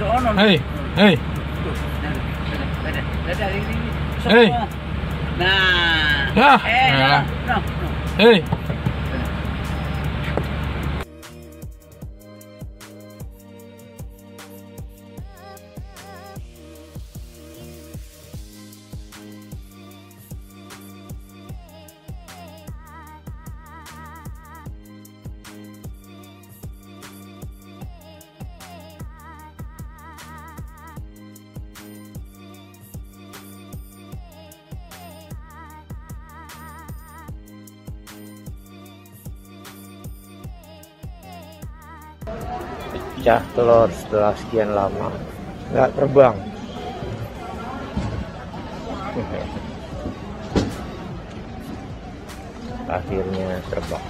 Hei, hei. Hei. Nah. Ya. Hei. Pecah telur setelah sekian lama nggak terbang. Akhirnya terbang.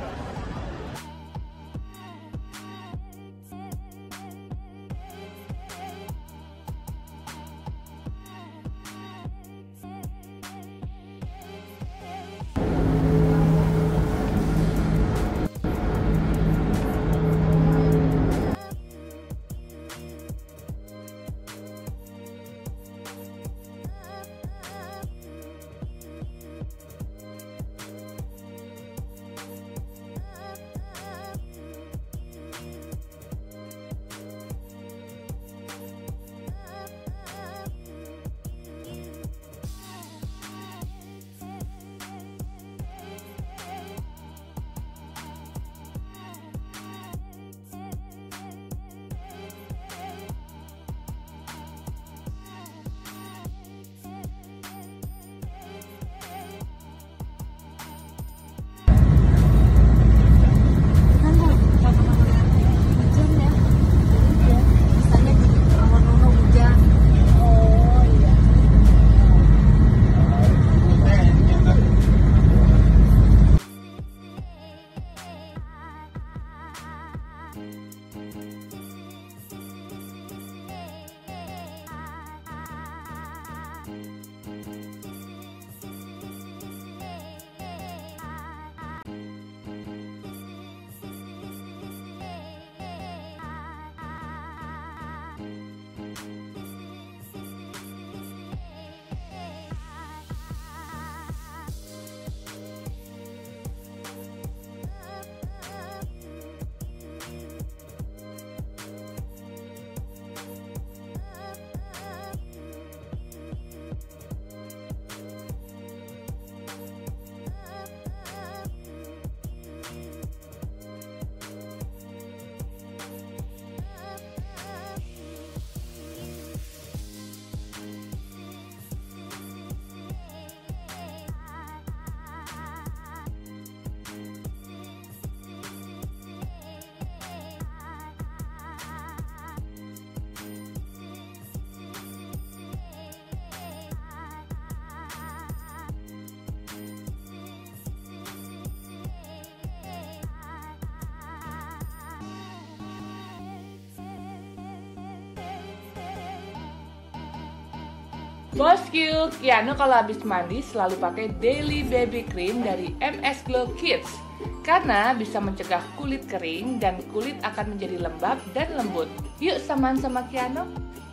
Bosku, Kiano kalau habis mandi selalu pakai Daily Baby Cream dari MS Glow Kids karena bisa mencegah kulit kering dan kulit akan menjadi lembab dan lembut. Yuk samaan sama Kiano.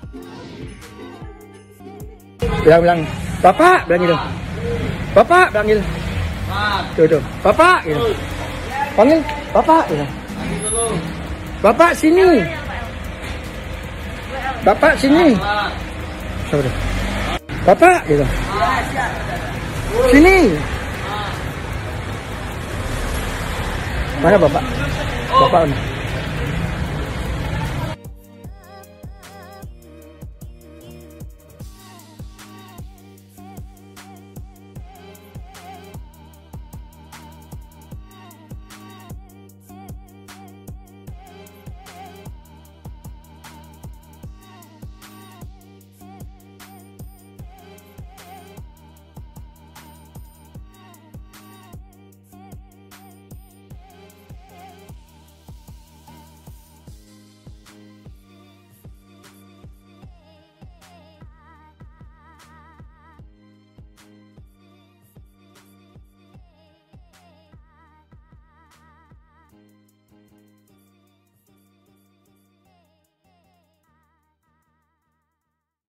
Bilang, Bapak, bilang gitu. Bapak, bilang gitu. Tuh, Bapak, gitu. Panggil, Bapak, gitu. Bapak sini. Bapak sini. Sudah. Bapak, gitu. Sini. Mana Bapak? Bapak.